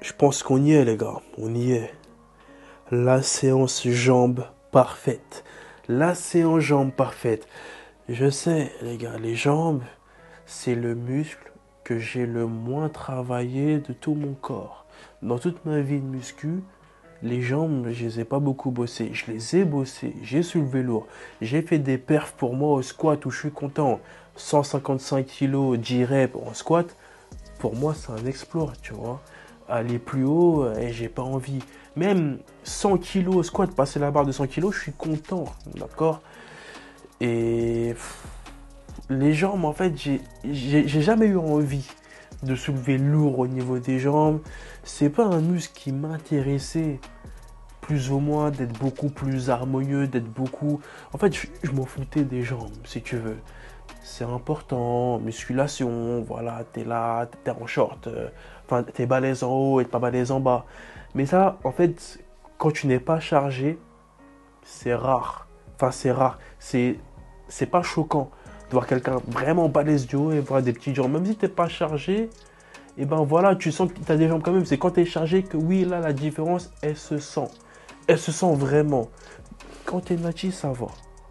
Je pense qu'on y est, les gars. On y est. La séance jambes parfaite. La séance jambes parfaite. Je sais, les gars, les jambes, c'est le muscle que j'ai le moins travaillé de tout mon corps. Dans toute ma vie de muscu, les jambes, je les ai pas beaucoup bossées. Je les ai bossées. J'ai soulevé lourd. J'ai fait des perfs pour moi au squat où je suis content. 155 kg, 10 reps en squat. Pour moi, c'est un exploit, tu vois. Aller plus haut, et j'ai pas envie. Même 100 kg au squat, passer la barre de 100 kg, je suis content, d'accord. Et les jambes, en fait, j'ai jamais eu envie de soulever lourd au niveau des jambes. C'est pas un muscle qui m'intéressait plus ou moins, d'être beaucoup plus harmonieux, d'être beaucoup... En fait, je m'en foutais des jambes, si tu veux. C'est important, musculation, voilà, t'es là, t'es en short, enfin, t'es balèze en haut et pas balèze en bas. Mais ça, en fait, quand tu n'es pas chargé, c'est rare. Enfin, c'est rare. C'est pas choquant de voir quelqu'un vraiment balèze du haut et voir des petits jambes. Même si t'es pas chargé, et ben voilà, tu sens que t'as des jambes quand même. C'est quand t'es chargé que oui, là, la différence, elle se sent. Elle se sent vraiment. Quand t'es natif, ça va.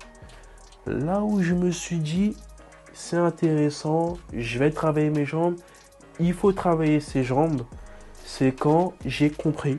Là où je me suis dit, c'est intéressant, je vais travailler mes jambes, il faut travailler ses jambes, c'est quand j'ai compris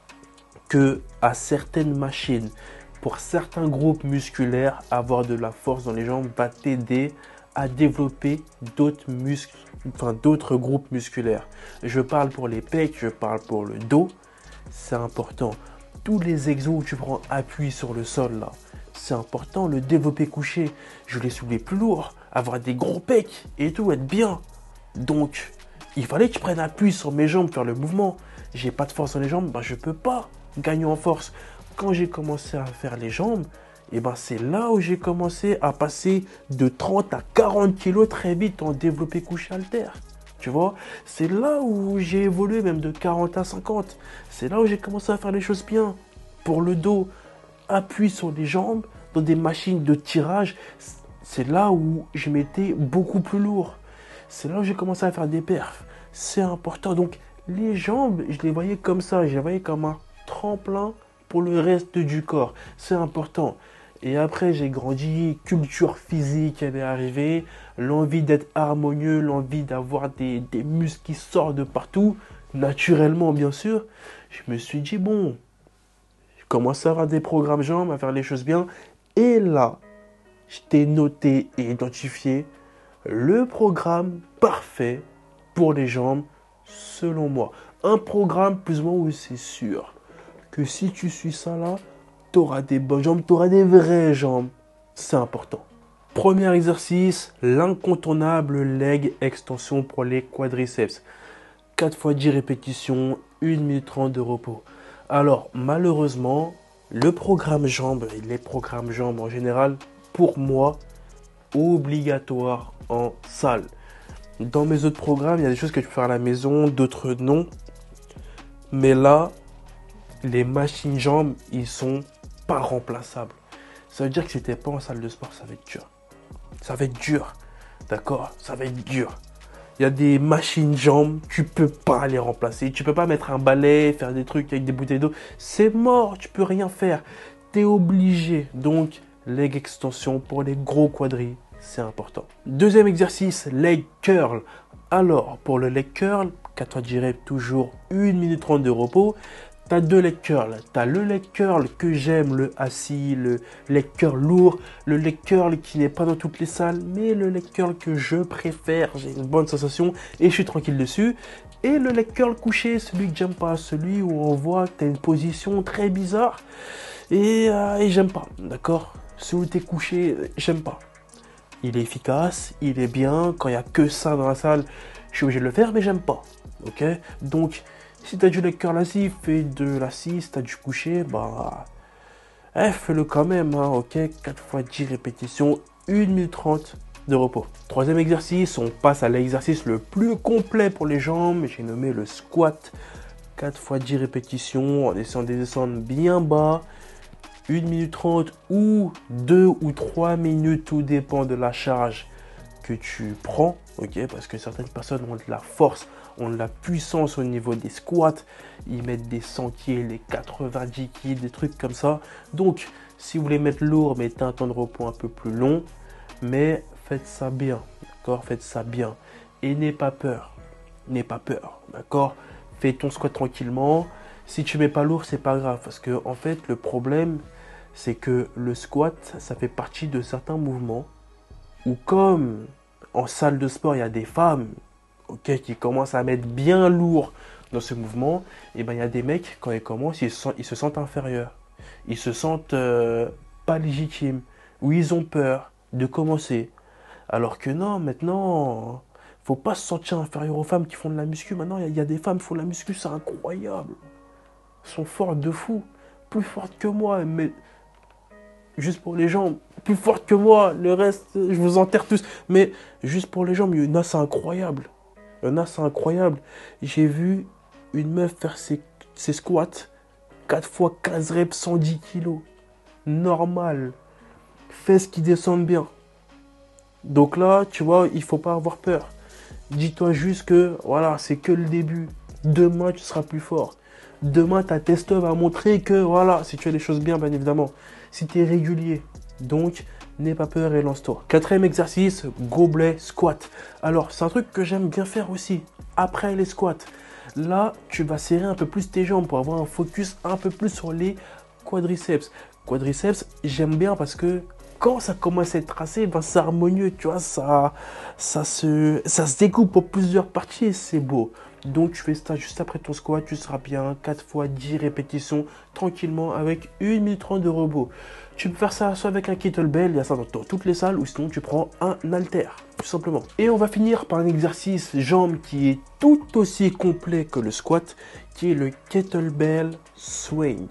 que à certaines machines, pour certains groupes musculaires, avoir de la force dans les jambes va t'aider à développer d'autres muscles, enfin d'autres groupes musculaires. Je parle pour les pecs, je parle pour le dos, c'est important. Tous les exos où tu prends appui sur le sol là, c'est important. Le développé couché, je l'ai soulevé plus lourd, avoir des gros pecs et tout, être bien. Donc, il fallait que je prenne appui sur mes jambes, faire le mouvement. J'ai pas de force dans les jambes, ben je peux pas gagner en force. Quand j'ai commencé à faire les jambes, et ben c'est là où j'ai commencé à passer de 30 à 40 kilos très vite en développé couché haltère. Tu vois, c'est là où j'ai évolué même de 40 à 50. C'est là où j'ai commencé à faire les choses bien. Pour le dos, appui sur les jambes, dans des machines de tirage, c'est là où je m'étais beaucoup plus lourd. C'est là où j'ai commencé à faire des perfs. C'est important. Donc, les jambes, je les voyais comme ça. Je les voyais comme un tremplin pour le reste du corps. C'est important. Et après, j'ai grandi, culture physique, elle est arrivée, l'envie d'être harmonieux, l'envie d'avoir des muscles qui sortent de partout, naturellement bien sûr. Je me suis dit, bon, je commence à avoir des programmes jambes, à faire les choses bien. Et là, je t'ai noté et identifié le programme parfait pour les jambes, selon moi. Un programme plus ou moins où c'est sûr que si tu suis ça là, tu auras des bonnes jambes, tu auras des vraies jambes. C'est important. Premier exercice, l'incontournable leg extension pour les quadriceps. 4 fois 10 répétitions, 1 minute 30 de repos. Alors, malheureusement, le programme jambes et les programmes jambes en général, pour moi, obligatoire en salle. Dans mes autres programmes, il y a des choses que tu peux faire à la maison, d'autres non. Mais là, les machines jambes, ils sont pas remplaçables. Ça veut dire que si t'es pas en salle de sport, ça va être dur. Ça va être dur. D'accord? Ça va être dur. Il y a des machines jambes, tu peux pas les remplacer. Tu peux pas mettre un balai, faire des trucs avec des bouteilles d'eau. C'est mort, tu peux rien faire. Tu es obligé. Donc, leg extension pour les gros quadris, c'est important. Deuxième exercice, leg curl. Alors, pour le leg curl, 4 fois 10 reps, toujours 1 minute 30 de repos. Tu as deux leg curls. Tu as le leg curl que j'aime, le assis, le leg curl lourd, le leg curl qui n'est pas dans toutes les salles, mais le leg curl que je préfère. J'ai une bonne sensation et je suis tranquille dessus. Et le leg curl couché, celui que j'aime pas, celui où on voit que tu as une position très bizarre et j'aime pas, d'accord? Celui où tu es couché, j'aime pas. Il est efficace, il est bien. Quand il n'y a que ça dans la salle, je suis obligé de le faire, mais j'aime pas. Ok? Donc, si tu as du leg curl assis, fais de l'assis. Si tu as du couché, bah, fais-le quand même. Hein, ok? 4 fois 10 répétitions, 1 minute 30 de repos. Troisième exercice, on passe à l'exercice le plus complet pour les jambes. J'ai nommé le squat. 4 fois 10 répétitions, en essayant de descendre bien bas. 1 minute 30 ou 2 ou 3 minutes, tout dépend de la charge que tu prends, ok, parce que certaines personnes ont de la force ont de la puissance au niveau des squats. Ils mettent des sentiers, les 90 kg, des trucs comme ça. Donc, si vous voulez mettre lourd, mettez un temps de repos un peu plus long. Mais faites ça bien, d'accord? Faites ça bien. Et n'aie pas peur. N'aie pas peur, d'accord? Fais ton squat tranquillement. Si tu mets pas lourd, c'est pas grave. Parce que, en fait, le problème, c'est que le squat, ça fait partie de certains mouvements où, comme en salle de sport, il y a des femmes, ok, qui commencent à mettre bien lourd dans ce mouvement, et ben il y a des mecs, quand ils commencent, ils se sentent inférieurs. Ils se sentent pas légitimes. Ou ils ont peur de commencer. Alors que non, maintenant, faut pas se sentir inférieur aux femmes qui font de la muscu. Maintenant, il y a des femmes qui font de la muscu, c'est incroyable. Elles sont fortes de fou. Plus fortes que moi, mais juste pour les jambes. Plus fortes que moi, le reste, je vous enterre tous. Mais juste pour les jambes, il y en a, c'est incroyable. Il y en a, c'est incroyable. J'ai vu une meuf faire ses squats 4 fois 15 reps, 110 kilos. Normal. Fesses qui descendent bien. Donc là, tu vois, il faut pas avoir peur. Dis-toi juste que, voilà, c'est que le début. Demain, tu seras plus fort. Demain, ta testo va montrer que, voilà, si tu fais les choses bien, bien évidemment. Si tu es régulier. Donc, n'aie pas peur et lance-toi. Quatrième exercice, gobelet squat. Alors, c'est un truc que j'aime bien faire aussi. Après les squats. Là, tu vas serrer un peu plus tes jambes pour avoir un focus un peu plus sur les quadriceps. Quadriceps, j'aime bien parce que quand ça commence à être tracé, ben c'est harmonieux, tu vois, ça se découpe en plusieurs parties et c'est beau. Donc tu fais ça juste après ton squat, tu seras bien 4 fois 10 répétitions tranquillement avec 1 minute 30 de repos. Tu peux faire ça soit avec un kettlebell, il y a ça dans toutes les salles, ou sinon tu prends un halter, tout simplement. Et on va finir par un exercice jambes qui est tout aussi complet que le squat, qui est le kettlebell swing.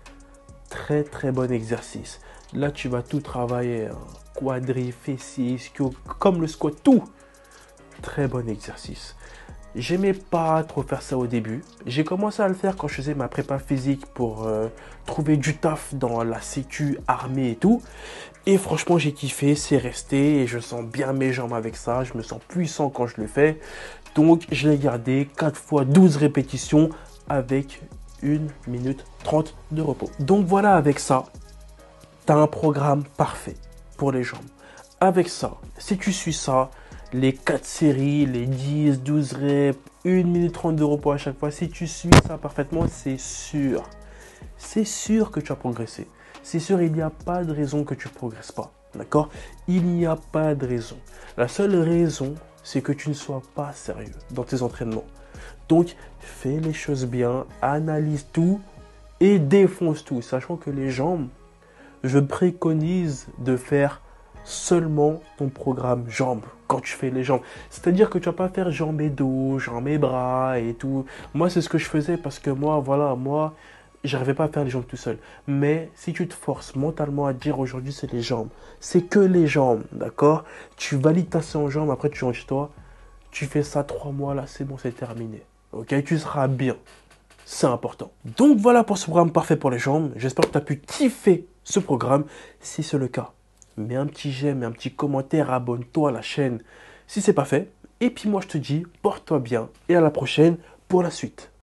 Très très bon exercice. Là, tu vas tout travailler, hein. Quadri, fessiers, ischio, comme le squat, tout. Très bon exercice. J'aimais pas trop faire ça au début. J'ai commencé à le faire quand je faisais ma prépa physique pour trouver du taf dans la sécu, armée et tout. Et franchement, j'ai kiffé, c'est resté et je sens bien mes jambes avec ça. Je me sens puissant quand je le fais. Donc, je l'ai gardé 4 fois 12 répétitions avec 1 minute 30 de repos. Donc voilà, avec ça, tu as un programme parfait pour les jambes. Avec ça, si tu suis ça, les 4 séries, les 10, 12 reps, 1 minute 30 de repos à chaque fois, si tu suis ça parfaitement, c'est sûr. C'est sûr que tu vas progresser. C'est sûr, il n'y a pas de raison que tu ne progresses pas. D'accord? Il n'y a pas de raison. La seule raison, c'est que tu ne sois pas sérieux dans tes entraînements. Donc, fais les choses bien, analyse tout et défonce tout. Sachant que les jambes, je préconise de faire seulement ton programme jambes quand tu fais les jambes. C'est-à-dire que tu vas pas faire jambes et dos, jambes et bras et tout. Moi, c'est ce que je faisais parce que moi, j'arrivais pas à faire les jambes tout seul. Mais si tu te forces mentalement à dire aujourd'hui c'est les jambes, c'est que les jambes, d'accord? Tu valides ta séance jambes, après tu rentres chez toi, tu fais ça 3 mois, là c'est bon, c'est terminé. Ok, tu seras bien. C'est important. Donc voilà pour ce programme parfait pour les jambes. J'espère que tu as pu kiffer ce programme. Si c'est le cas, mets un petit j'aime, un petit commentaire, abonne-toi à la chaîne si c'est pas fait. Et puis moi je te dis, porte-toi bien et à la prochaine pour la suite.